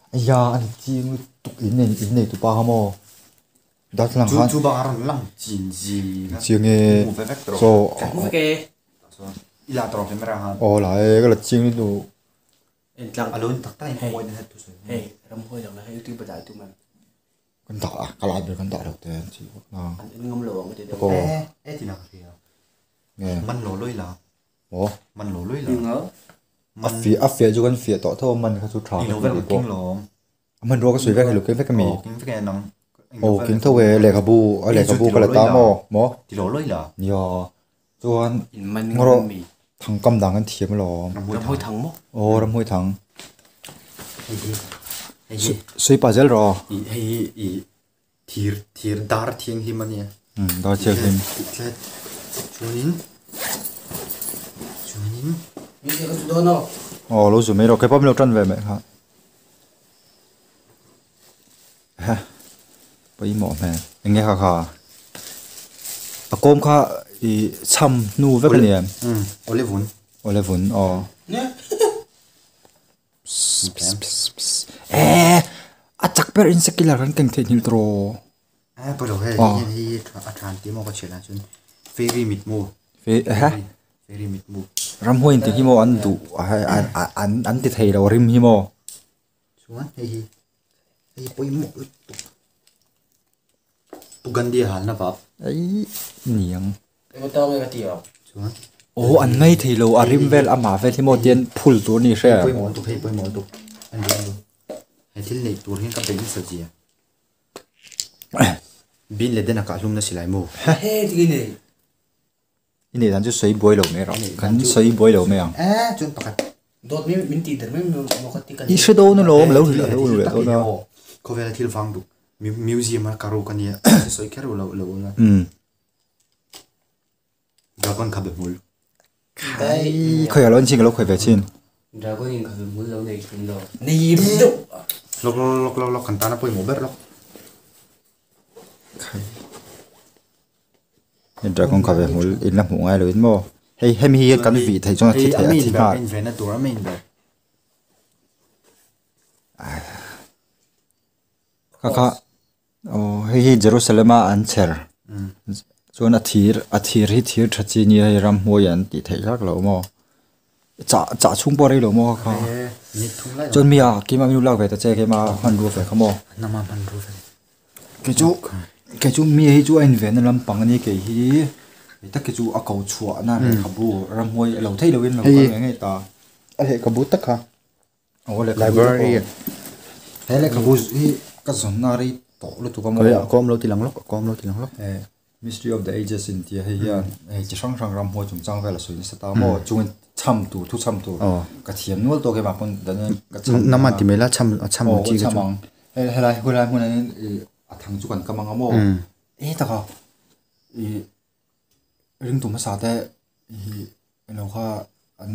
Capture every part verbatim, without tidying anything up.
ya anh chiêng tục in này in này tụ ba mo đó là chú chú bà ăn lăng chín gì chiêng nghe so cũng phải kê là trò phim ra ha oh lại cái là chiêng tụ em lặng alone tắc tay hôi này hết tụi hey ram hôi lặng là hay YouTube đại tụi mình con tạ cái lại được con tạ được tiền chỉ là anh ngâm lộn cái cô ê ê thì nào thì nghe mình lỗ lôi là ủa mình lỗ lôi là ngớ à phía à phía chú con phía tỏ thôi mình cái chú tròn thì nó vẫn kinh lỗ mình rồi cái suy về cái lục cái cái mì kinh cái nóng ồ kính thâu về lệ cà bu ở lệ cà bu cái là tám mò mò thì lỗ lôi là nhiều chú anh mình ngoro mì thằng cầm đằng anh thiệp lò ram hôi thằng mốc ồ ram hôi thằng hay gì suy bà dễ rồi hay hay hay thiệt thiệt dar thiêng hi mà nhỉ ừ đó chơi phim chuanin chuanin như thế có đâu nó ồ lúc rồi mấy rồi cái bắp lâu trân về mẹ hả ha bây mỏ mẹ anh nghe khà khà à cơm khà thì chăm nu với cái niệm ừ olive vun olive vun ồ nhé ê à chắc bé in sẽ là cái cảnh thiện nhiều rồi à bắt đầu hay hay à tràn tiếng một cái chuyện là chuyện very mid move về ha very mid move ram hoin thì himo ăn đủ hay ăn ăn ăn thì thấy đâu rim himo xuống hay hay hay bôi một bukan dia hal na bab ấy niềng em có tao cái tiểu xuống ồ anh ngay thì lâu arim vel ama vel himo tiền phul tu ni sẽ bôi một tục hay bôi một tục anh đi luôn hay thiếu này tuổi hiện các bệnh sợ gì bin le den ka lum na silai mo hey thì cái này cái này咱就水杯了没了，跟水杯了没有？ à chun pakat đột mình mình tì thật mình một cái cái 一十多呢咯，lâu rồi lâu rồi lâu rồi。 ko vela thil fang du museum ma karo kan ya soi kero lo lo na 嗯， ga kon khabe mul đây 佢有兩千個咯，佢俾錢。 ra có những cái muốn lâu này cũng lâu này đâu lok lok lok lok lok kan tana poi mo ber lok hiện tại con cà phê mua in làm mua ngay rồi mà hay hay mi cái vị thấy trong thịt thấy thịt mà in ve na tur amin ber kaka oh hay hay Jerusalem an cher cho nó thịt à thịt hi thịt thật chi nhiều ram mua yan thì thấy khác lâu mà chả chả chung bao đây lâu mà kha ni thung lai cho mi à cái mà mi lao về ta chơi cái mà hoàn đua phải không mà na ma man ru ve cái chú cái chú mi hay chú anh về nó làm bằng này cái hi tất cái chú à cầu chùa na cái khắp bu ram mua lâu thấy lâu in lâu cái ngay ta a he ka but tak ha oh le library hay le kabu hi ka zon na ri to lu tu ka mo ko kom lo ti lang lok kom lo ti lang lok eh mystery of the ages in tia hay ya eh chi sang sang ram ho chung chang ve la sui sa ta mo chung cham tu thu cham tu ka thiam nual to ke ma pon dan ka cham na ma ti mela cham cham chi ga chu hay hay lai hu lai mo na a thang chu kan ka mang mo eh ta ka i ring tu ma sa te i lo kha an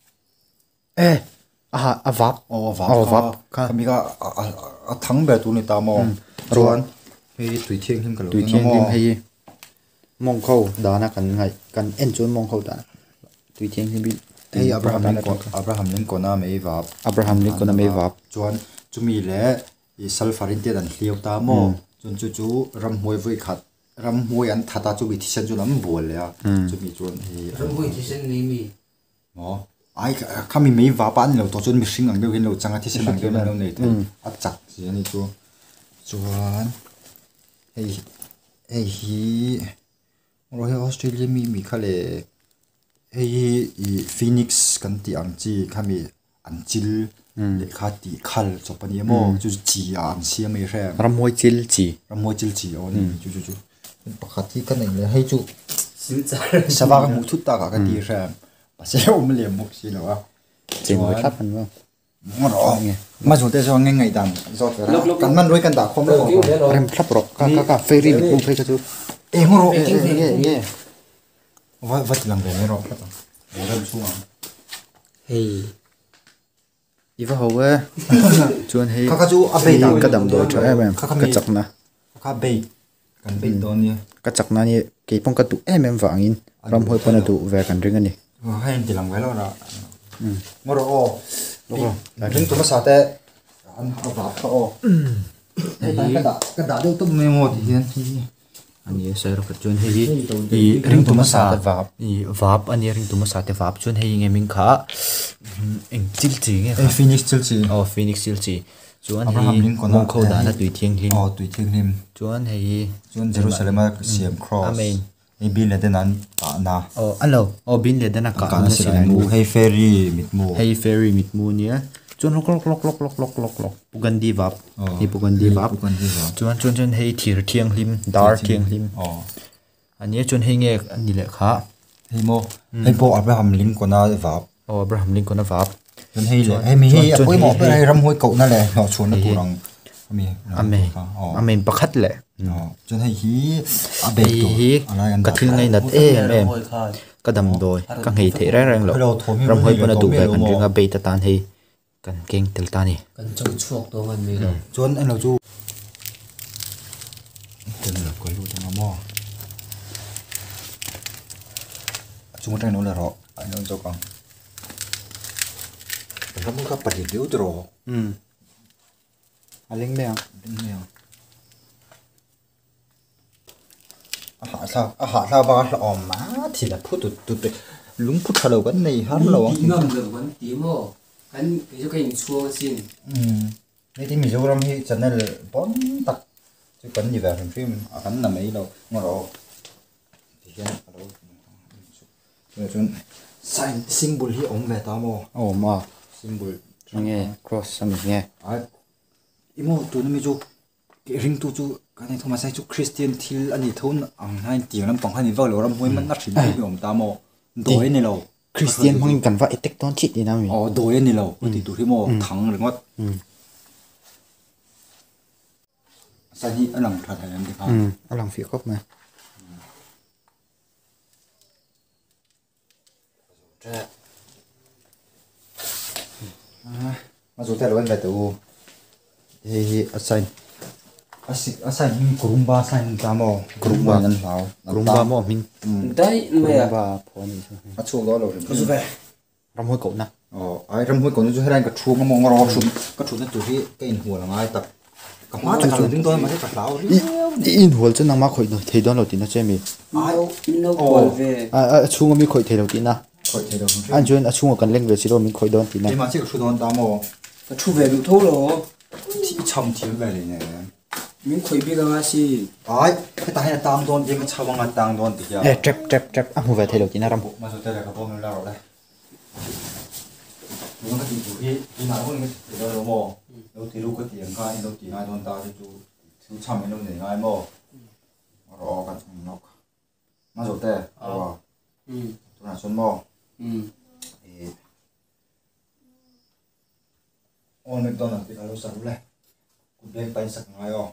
eh a a vap oh va oh vap ka mi ka a thang be tu ni ta mo chuan hei tui thiang him ka lo tui thiang him hei mong khâu da na kan ngai kan en chun mong khâu da tui thiang him bi hei Abraham Lincoln Abraham Lincoln na mei va Abraham Lincoln na mei vap chuan chumi le i salfarin te dan hliau ta mo chun chu chu ram hoi voi khat ram hoi an thata chu bi thisan chu lam bol le a chumi chuan hi ram hoi thì sen này mi mo ai khami mei va pan lo to chun mi hring ang deuh hin lo changa thisan ang deuh na lo nei te a chak chi ani chu chuan hei hei hi rồi Australia mi mi khale hei i Phoenix kan ti ang chi khami an chil le kha ti khal chopani mo chu chi an siam mai re ram hoi chil chi ram mo chil chi on chu chu chu pakhati kan nei le hei chu xin chào sawa ka mu thut ta ka ka ti re pa se om le mu si lo a chen hoi thap an mo ngoro ma chu te so ngai ngai dan zo kan man roi kan da khom lo rem thap ro ka ka ka ferry mi kum phei ka chu e ngoro e e e va va lang ve ro bo ram su ang hey iwa howe chuan hei ka ka chu a be da ka dam do tha em em ka chak na ka be kan be do ni ka chak na ni ke pong ka tu em em wangin ram hoi pana tu ve kan ring ani hai ti lang ve lo ra ngoro o lo ring tu ma sa te ăn học vào to đây tay cái đã cái đã đâu tụm mày một thì hiền thì anh ấy sẽ được chọn hay gì ring tụm sa vap vap anh ấy ring tụm sa te vap chọn hay nghe mình khá anh chil chi nghe Phoenix Chelsea oh Phoenix Chelsea chọn Abraham hay Lincoln mong khâu đã là tùy thiên lim oh tùy thiên lim chọn hay chọn Jerusalem siam cross amen hay bin là tên anh ta na oh alo oh bin le dana ka cả nó sẽ mu hay ferry mít mu hay ferry mit mu nia chọn lok lok lok lok lok lok lok lok pugan di vap hi pugan di vap pugan di vap chọn chọn chọn hay thir thiang lim dar thiang lim oh anh ấy chọn hay nghe anh đi lệ khá hay mo hay po Abraham Lincoln na vap oh Abraham Lincoln na vap chọn hay lệ hay mi hay apoi mo cái ram hoi cậu na lệ nó chọn nó tu răng mi amen amen pakhat lệ chọn hay hi abe tu ka thil ngai nat em em ka dam doi ka ngei the ra rang lo ram hoi pana tu ve kan ringa be ta tan hi kan keng tel ta ni kan chong chuak to ngan mi lo chọn anh lo chu tên là coi lu cho nó mo chúng ta nói là rõ anh nói cho con nó muốn gặp bạch liễu rồi um anh linh mèo linh mèo hạ sao hạ sao ba là ỏm má thì là phút tụt tụt lúng phút thở đầu cái này hát lâu tí ngầm được vẫn tí mò anh cái cho cái chuông xin đây thì mình làm hi cho nên là bốn tắc chứ cần gì về làm phim anh làm mấy đâu ngồi đó thì cái này đâu rồi chun sign symbol hi ong ve ta mo oh ma symbol nghe cross sam nghe à imo tu na mi chu ring tu chu cái này thoma sai chu Christian thil ani thon ang hai tiếng lam pang hani va lo ram hoi man na thin bi om ta mo doi ni lo Christian mang kan va etek ton chit ni na mi oh doi ni lo ti tu hi mo thang ringot sai hi anang tha thai am di pha um alang fi khop ma mà rồi theo anh về tụ hi assign asik asai min kurumba sign tamo kurumba nan lao kurumba mo min đấy mày à kurumba phone a chu đó rồi có về ram hoi ko na oh ai ram hoi kon chu heran ka thu ma mong ro chu ka thu na tu hi ka in hu la ngai tak ka ma ta ka ding to ma ka lao ri i in hol chen nang ma khoi no thei don lo tin na che mi ai nó quay về a a chunga mi khoi thei lo tin na khoi the do an join a chunga kan leng ve chi ro min khoi don tin na ni ma chi ka thu don tamo nó thu về được thâu rồi thi cham thi ve le ne mình khởi biết là gì ai cái ta hay là tam don ding cha wang tang don ti ya e trap trap trap a mu ve thei lo tin na ram mà rồi ta ka bom la ro đây nó cái gì hi hi na ko ni ti do mo đâu ti lu ko ti ang ka ni đâu ti ngai don ta ti tu tu cham ni đâu ne ngai mo ro ka chung nok mà rồi ta ro ừ tu na son mo ừ Old MacDonald thì nó sao lại cũng lên tay sặc ngay không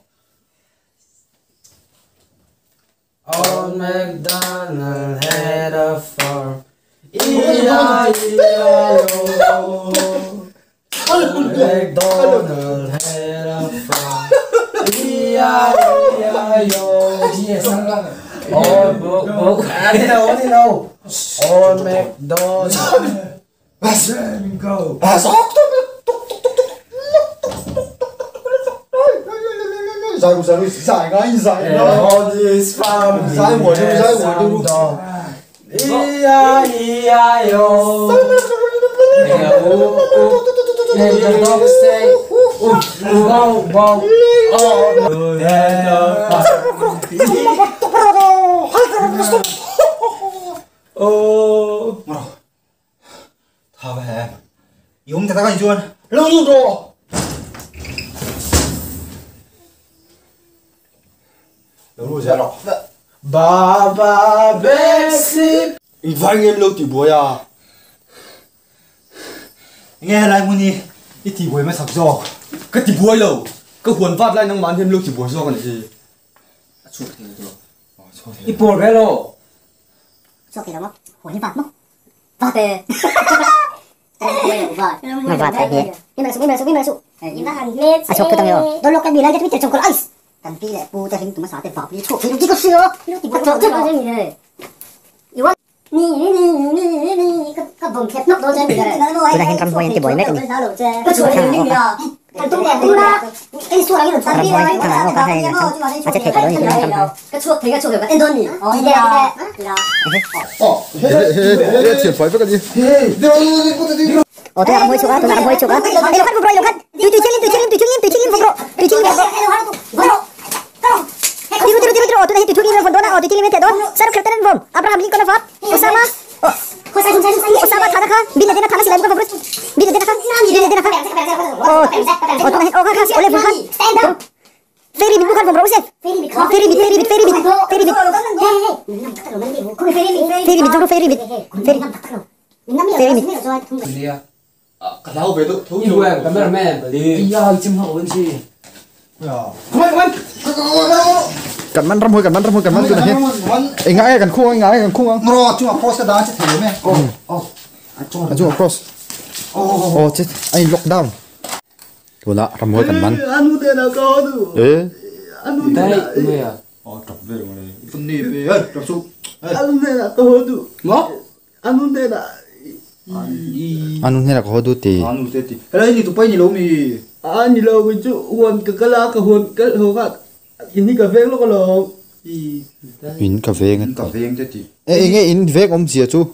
Old MacDonald had a farm. E I E I O. Old MacDonald had a farm. E I E I O. Gì sang đó? Old bố bố à thế đâu thế đâu? Old MacDonald. Let me go. À sóc dài một dài dài ngay dài nó On this farm. dài một dài dài một Dog. E I E I O. Yeah, ooh, ooh. And the dog say, ooh, wow, wow, oh, oh. thà về dùng cái tay chuồn lâu lâu rồi lâu rồi ra rồi Baba Bexi. vài em lâu thì bùi à nghe lại muốn đi ít thì bùi mới sập giò cái thì bùi lâu cái huồn phát lại năng bán thêm lâu thì bùi do còn gì Chuột thì rồi. Ít bùi cái lô. Chuột thì đâu mất, hồn đi vạt mất. Vạt tề. Mà vạt phải gì? Nhưng mà xuống, nhưng mà xuống, nhưng mà xuống. Nhưng mà hàng nét. À chuột cứ tăng nhiều. Đôi lúc cái bì lại cho biết trồng con ice. Cần bì lại bù cho hình tụi nó xả tiền vạt đi chuột thì nó chỉ có sữa. Nó chỉ có chuột chứ nó gì này. Yêu anh. Nì nì nì nì nì cái cái vùng khép nóc đó trên này. Tôi đang cầm hồi cái bồi mấy cái này. Cái chuột thì nó Kan tung đèn tung la. Cái suốt cái lần đi rồi. Thằng nào có hay là à chết thiệt rồi thì nó cầm. Cái suốt thì cái suốt cái endon nhỉ. Ờ đi ra. Ồ, thế thế thiệt phải với cái gì? Ồ tôi làm hơi chụp á, tôi làm hơi chụp á. Đây là khát rồi, khát. Tùy tùy chiên, tùy chiên, tùy chiên, tùy chiên phục độ. Tùy chiên phục độ. Tiru tiru tiru tiru. Tôi thấy tùy chiên phục độ na. Tùy chiên lên thế đó. Sao khát tên vom. Abraham Lincoln Pháp. Osama. Osama thằng khác. Bin tên thằng nào làm cái Bin tên khác. Bin tên khác. Ồ, ồ tôi thấy ồ khác. Oleh bukan. Ferry bin bukan vom Rose. Ferry bin, Ferry bin, Ferry bin, Ferry bin, Ferry bin. Ferry bin, jom Ferry bin. Ferry. Ferry bin. Cả lao về tụ thú Yêu em, cameraman, bởi đi. Ây chim hậu lên chi. Come on, come on. Cần mắn râm hôi, cần mắn râm hôi, cần mắn cái này. Ê ngái cần khung, ngái cần khung. Ngro, chung là cross cái đó chết thề mẹ. Ồ, ồ. Chung là cross. Ồ, ồ chết, anh lockdown. Thôi là râm hôi cần mắn. Anh tên là có đủ. Ê. Anh đây, mày à. Ồ, trọc về rồi này. Phân nì về, ơi, trọc xuống. Anh tên là có đủ. Ngó. Anh tên là Anu hena ko duti. Anu teti. Helai ni tupai ni lomi. anh đi lâu với chú huân cái cái lá cái huân cái hồ khác ini cà phê nó có lo in cà phê ngan cà phê ang teti. E nge in ve om sia chu.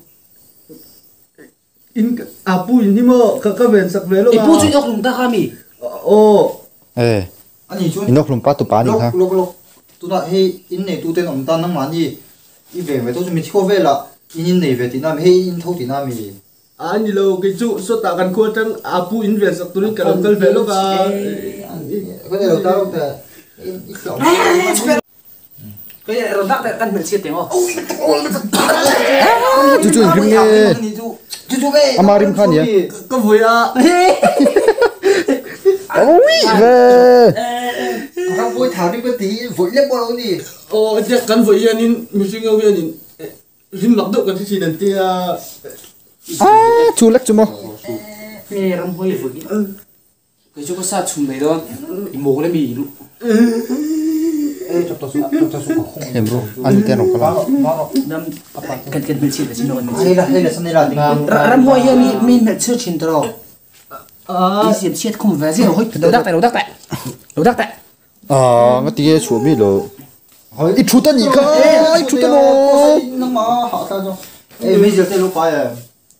in apu ini mo cái cái ven sak ve lo. Ipu chu yok lung ta kami. Ồ. Eh. Ani chu. Inok lum pa tu pa ni ha. Lok lok. Tu na he in ne tu ten om tan nang mani. I ve ve to chu mi kho ve la. In nei ve ti na he in tho ti na mi. Anh đi lâu cái chú số tạกันkhua trăng apu invest sak tuli cái làm cái ve lo cả. Cái này đầu ta đâu ta. Cái này rồi đắc căn mình chia tiếng không? Chu chu rim nge. Chu chu ve. Amarim khan ya. Có vui à. Ôi ve. Các voi thảo đi cái tí vội lên bao lâu đi. Ồ chắc căn vui à nín mình suy nghĩ về nín. Nín mặc được cái gì nên tia. Ah, chu lek chu mo. Nghe ram hoi vui. Cái chỗ có sao chùm này đó. Mồ cái mì luôn. Ê chọc tao xuống, chọc tao xuống không. Em bro, anh tên ông Nó nó Nam apa kan kan mình chia để xin nó mình. hay là hay là sân này là tình. Ram hoi ya mi mi mình chưa chín đâu. À, đi xem xét không về gì rồi. Đầu đắc tại đầu đắc tại. Đầu đắc tại. À, cái tia chu mi lo. Hỏi ít chu ta nhỉ ka, ít chu ta no. Nó mà họ sao cho. Ê bây giờ tên lúc phải à.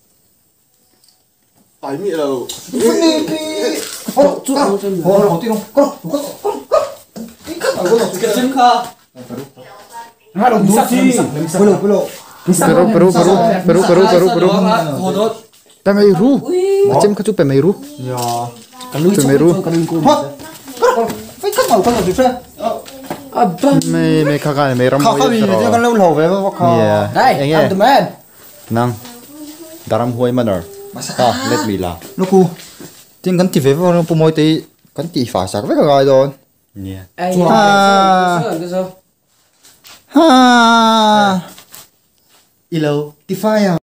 Phải mi đâu. Phân đi đi. Ồ, chú ơi, ồ, ồ, tiếng con, con, con, con, cái cắt ở con nào cái chân kha. Hai đồng sắp gì? Bơ lô, bơ lô. Peru, Peru, Peru, Peru, Peru, Peru, Peru. Hồ đốt. Pemeru. Macam ka chu Pemeru. Ya. Pemeru. Hả? Con, phải cắt vào con nào chứ sao? Me me kaka me ram Khao khao gì chứ con lâu lâu về mà khao. Yeah. Đây, I'm the man. Nang. Daram huai manor. Ah, let me la. Nó cu. Tiếng cắn thịt về vào nó mồi tí cắn thịt phá sạc với cả gai rồi. Yeah. Ai. À. Cái sao? Ha. Ilo, tí phai à.